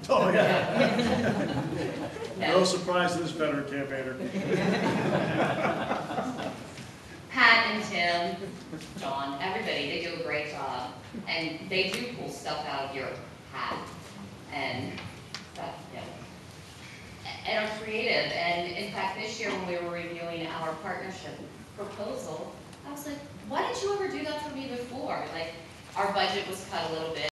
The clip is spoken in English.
Oh, yeah. No surprise to this veteran campaigner. Pat and Tim, John, everybody, they do a great job. And they do pull stuff out of your hat. And stuff, and are creative. And in fact, this year when we were reviewing our partnership proposal, I was like, why didn't you ever do that for me before? Like, our budget was cut a little bit.